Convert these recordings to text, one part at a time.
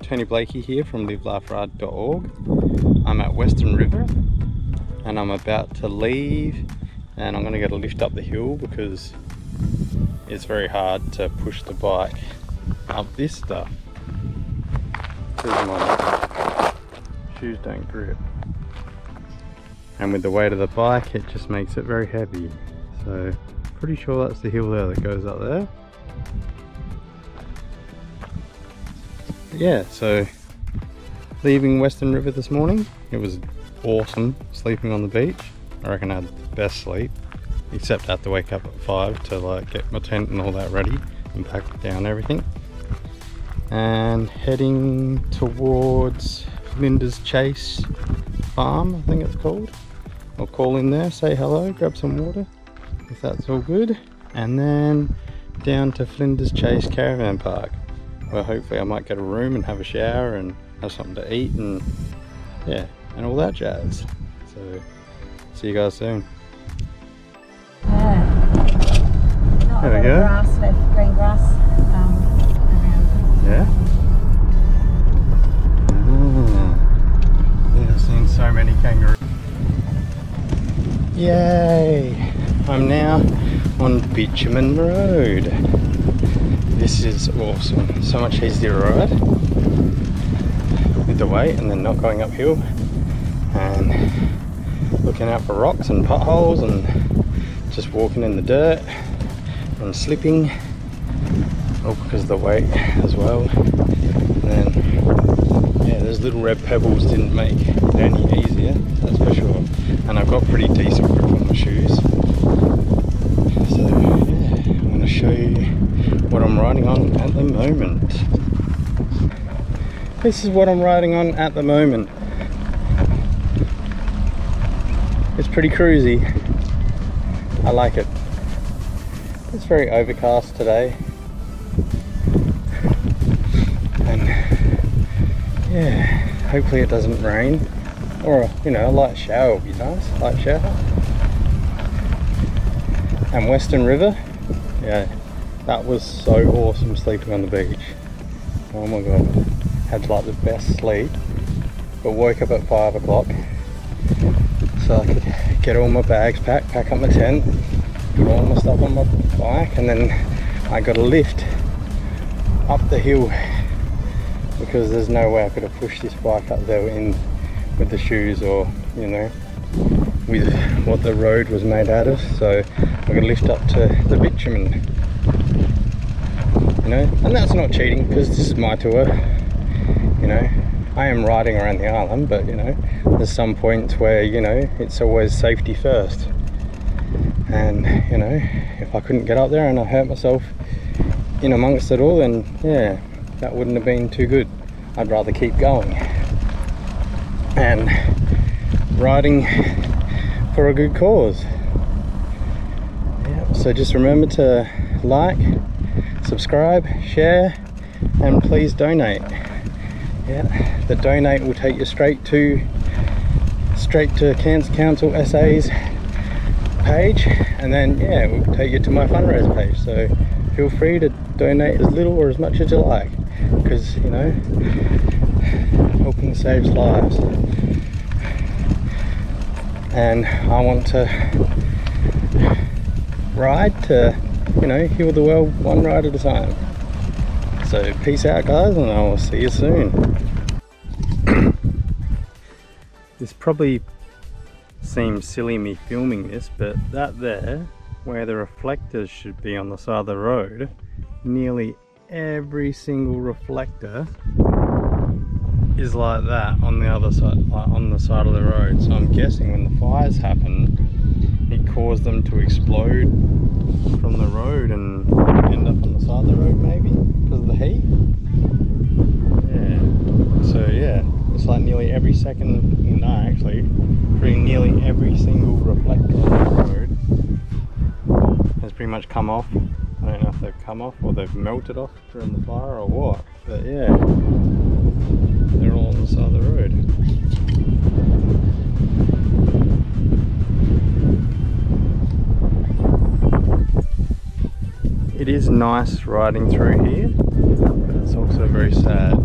Tony Blakey here from livelaughRide.org. I'm at Western River and I'm about to leave, and I'm going to get a lift up the hill because it's very hard to push the bike up this stuff because my shoes don't grip, and with the weight of the bike it just makes it very heavy. So pretty sure that's the hill there that goes up there. Yeah, so leaving Western River this morning, it was awesome sleeping on the beach. I reckon I had the best sleep, except I had to wake up at 5 to like get my tent and all that ready and pack down everything. And heading towards Flinders Chase Farm, I think it's called. I'll call in there, say hello, grab some water, if that's all good. And then down to Flinders Chase Caravan Park, where hopefully I might get a room and have a shower and have something to eat and yeah, and all that jazz. So see you guys soon. Yeah. There we go. Grass left, green grass around. Yeah. Yeah, I've seen so many kangaroos. Yay! I'm now on Bitumen Road. This is awesome. So much easier to ride with the weight and then not going uphill and looking out for rocks and potholes and just walking in the dirt and slipping, all because of the weight as well. And then yeah, those little red pebbles didn't make it any easier, that's for sure. And I've got pretty decent grip on my shoes. So yeah, I'm going to show you what I'm riding on at the moment. This is what I'm riding on at the moment. It's pretty cruisy. I like it. It's very overcast today. And yeah, hopefully it doesn't rain. Or, you know, a light shower would be nice. Light shower. And Western River, yeah. That was so awesome sleeping on the beach. Oh my god. Had like the best sleep. But woke up at 5 o'clock so I could get all my bags packed, pack up my tent, put all my stuff on my bike, and then I got a lift up the hill because there's no way I could have pushed this bike up there in with the shoes or, you know, with what the road was made out of. So I got a lift up to the bitumen. You know, and that's not cheating because this is my tour. You know, I am riding around the island, but you know, there's some points where, you know, it's always safety first. And you know, if I couldn't get up there and I hurt myself in amongst it all, then yeah, that wouldn't have been too good. I'd rather keep going and riding for a good cause. Yeah, so just remember to like, subscribe, share, and please donate. Yeah, the donate will take you straight to Cairns Council SA's page, and then yeah, it will take you to my fundraiser page. So feel free to donate as little or as much as you like, because you know, helping saves lives. And I want to ride to, you know, heal the world one ride at a time. So peace out guys, and I will see you soon. This probably seems silly me filming this, but that there, where the reflectors should be on the side of the road, nearly every single reflector is like that on the other side, like on the side of the road. So I'm guessing when the fires happened, it caused them to explode from the road and end up on the side of the road, maybe because of the heat. Yeah, so yeah, it's like nearly every second, no actually, pretty nearly every single reflector on the road has pretty much come off. I don't know if they've come off or they've melted off during the fire or what, but yeah, they're all on the side of the road. It is nice riding through here, but it's it's also very sad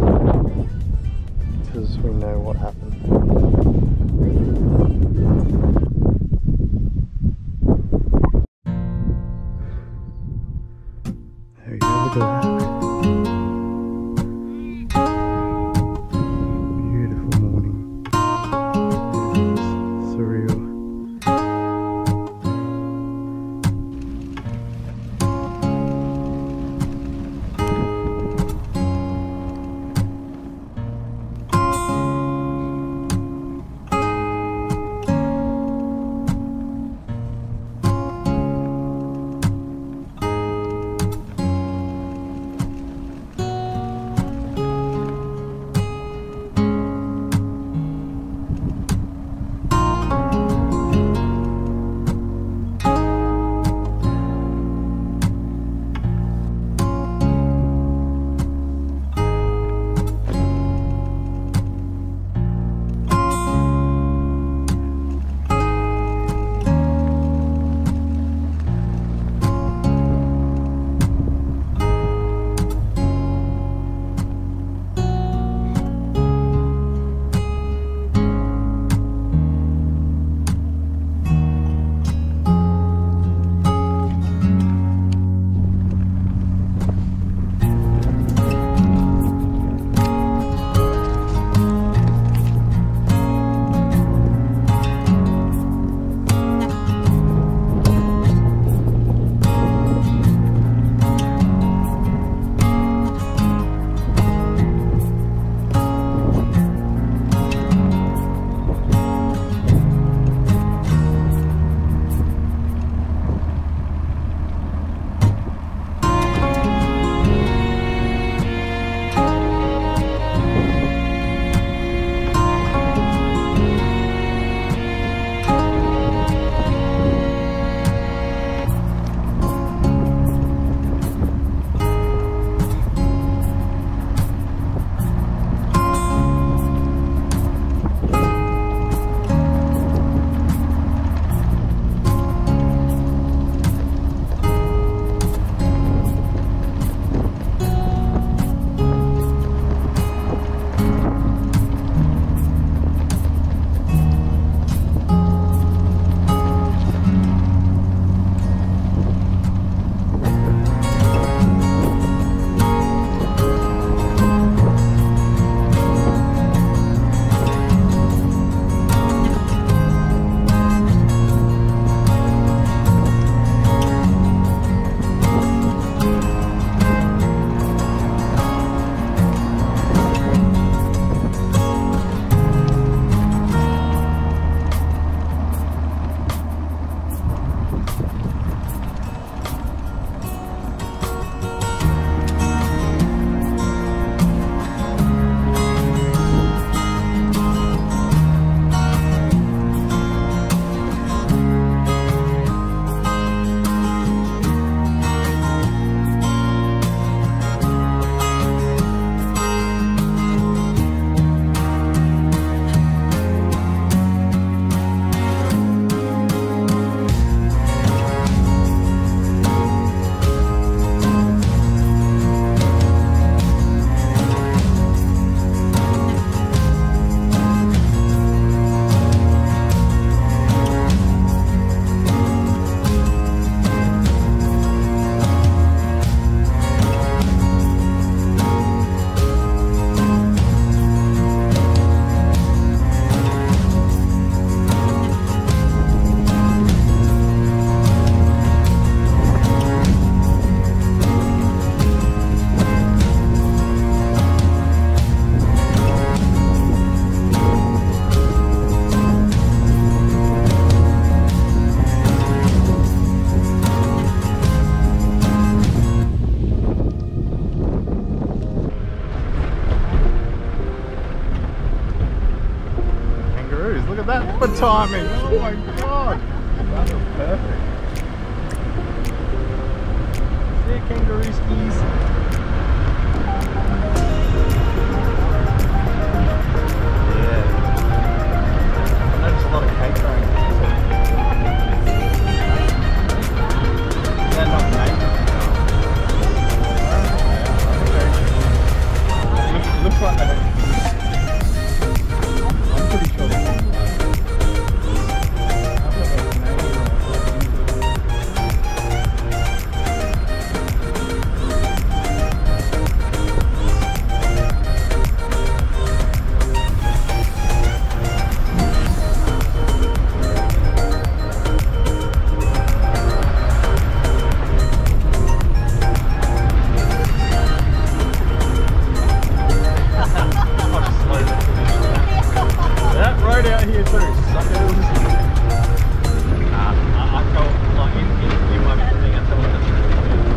because we know what happened. There we go, look at that. Beautiful morning. Surreal. that for timing? Oh my god! That was perfect. See you, kangaroo skis. Yeah. I noticed a lot of cake going on. They're not cake. Okay. here too, suckers. I felt like in my thing, I felt like the truth.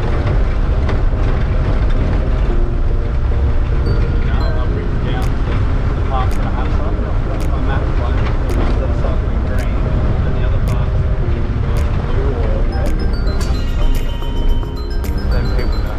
I've written down the parts that I have cycled. I've got my map like the ones that are cycling green, and the other parts blue or red. Then people know.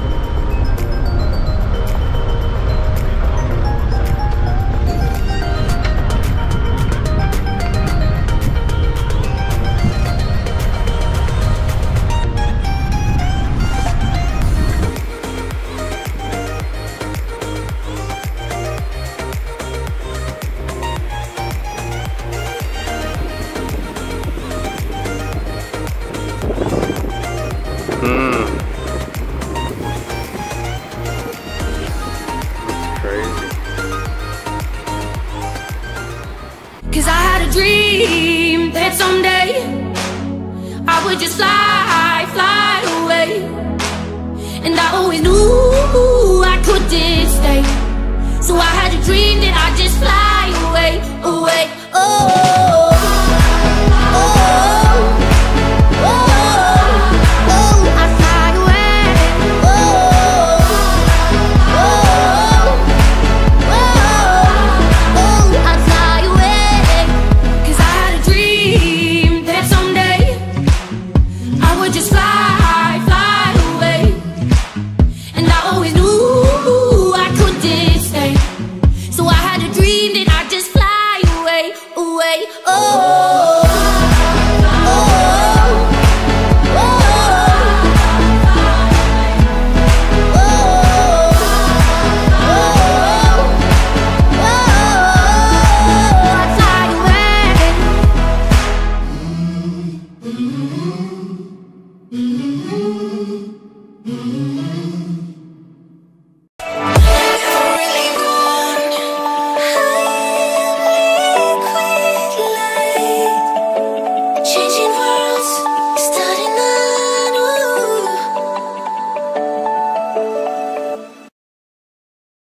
Cause I had a dream that someday I would just fly away. And I always knew I couldn't stay. So I had a dream that I'd just fly away, away, oh. Oh